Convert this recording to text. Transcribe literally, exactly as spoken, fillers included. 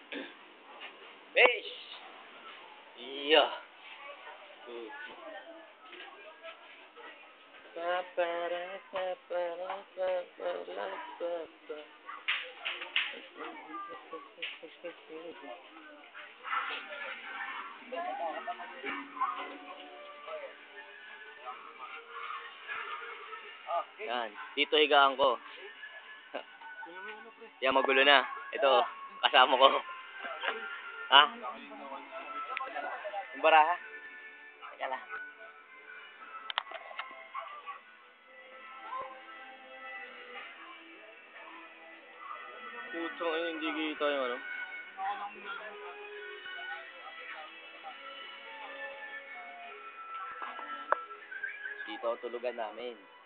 Fish! Yeah. Mm. Yan, dito higaan ko. Yan, magulo na. Ito, kasama ko. Ha? Yung baraha? Teka lang. Putang ina, hindi kita yung ano. Dito tulugan namin.